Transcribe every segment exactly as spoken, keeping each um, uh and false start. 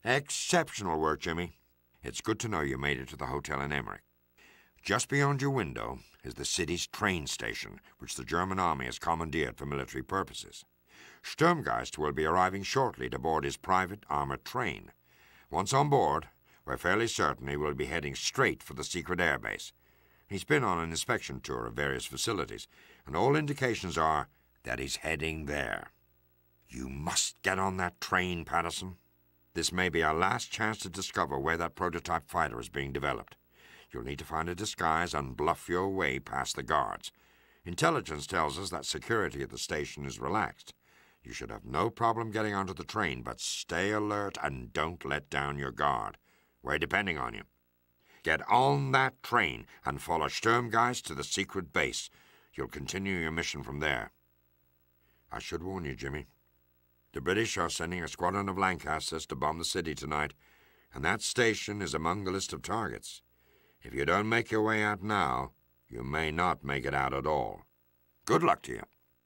Exceptional work, Jimmy. It's good to know you made it to the hotel in Emmerich. Just beyond your window is the city's train station, which the German army has commandeered for military purposes. Sturmgeist will be arriving shortly to board his private armored train. Once on board, we're fairly certain he will be heading straight for the secret airbase. He's been on an inspection tour of various facilities, and all indications are that he's heading there. You must get on that train, Patterson. This may be our last chance to discover where that prototype fighter is being developed. You'll need to find a disguise and bluff your way past the guards. Intelligence tells us that security at the station is relaxed. You should have no problem getting onto the train, but stay alert and don't let down your guard. We're depending on you. Get on that train and follow Sturmgeist to the secret base. You'll continue your mission from there. I should warn you, Jimmy. The British are sending a squadron of Lancasters to bomb the city tonight, and that station is among the list of targets. If you don't make your way out now, you may not make it out at all. Good luck to you.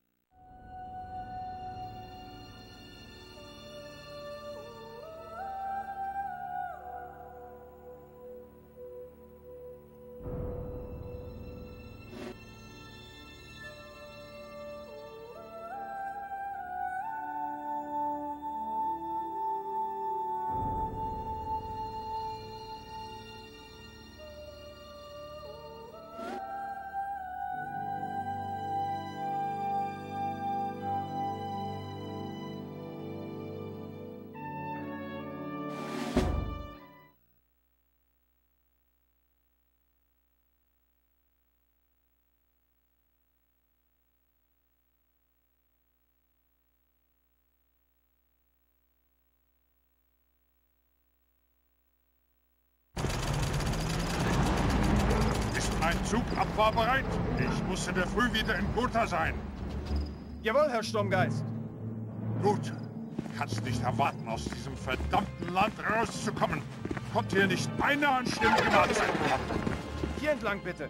Mein Zug abfahrbereit? Ich muss in der Früh wieder in Gotha sein. Jawohl, Herr Sturmgeist. Gut. Kannst nicht erwarten, aus diesem verdammten Land rauszukommen. Kommt hier nicht beinahe an stimmigen Mahlzeiten ab. Hier entlang, bitte.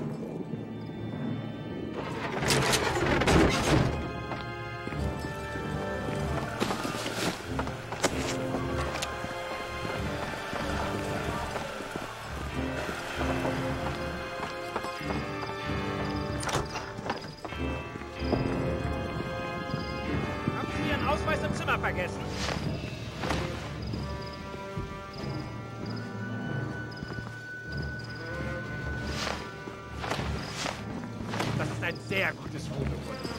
Vergessen. Das ist ein sehr gutes Foto von dir.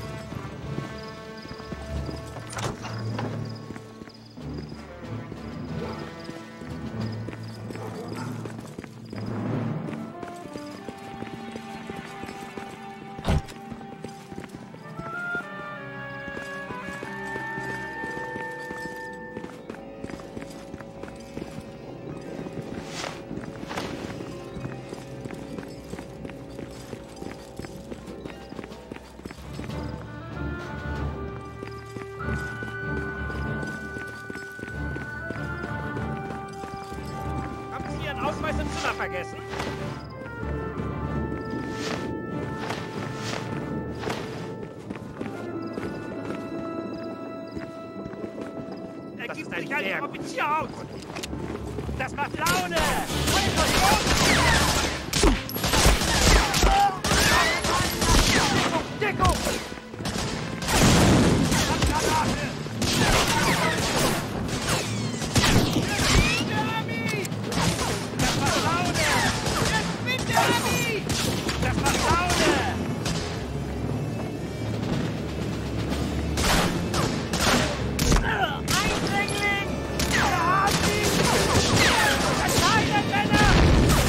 Ausweis im Zimmer vergessen. Er das gibt sich als Offizier aus. Das macht Laune. Deckung! Granate! Eindringling! Wir haben ihn! Verteidigt, Männer!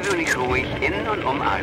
dich ruhig in und umarmen.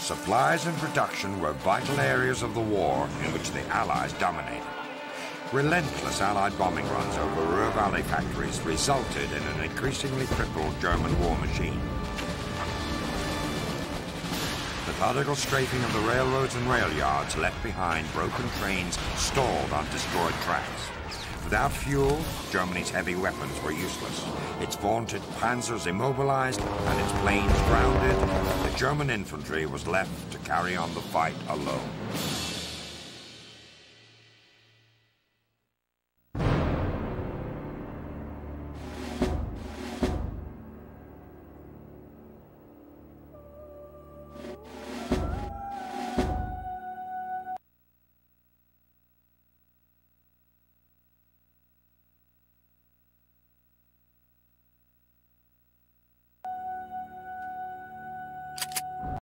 Supplies and production were vital areas of the war in which the Allies dominated. Relentless Allied bombing runs over Ruhr Valley factories resulted in an increasingly crippled German war machine. Methodical strafing of the railroads and rail yards left behind broken trains stalled on destroyed tracks. Without fuel, Germany's heavy weapons were useless. Its vaunted panzers immobilized and its planes grounded, the German infantry was left to carry on the fight alone.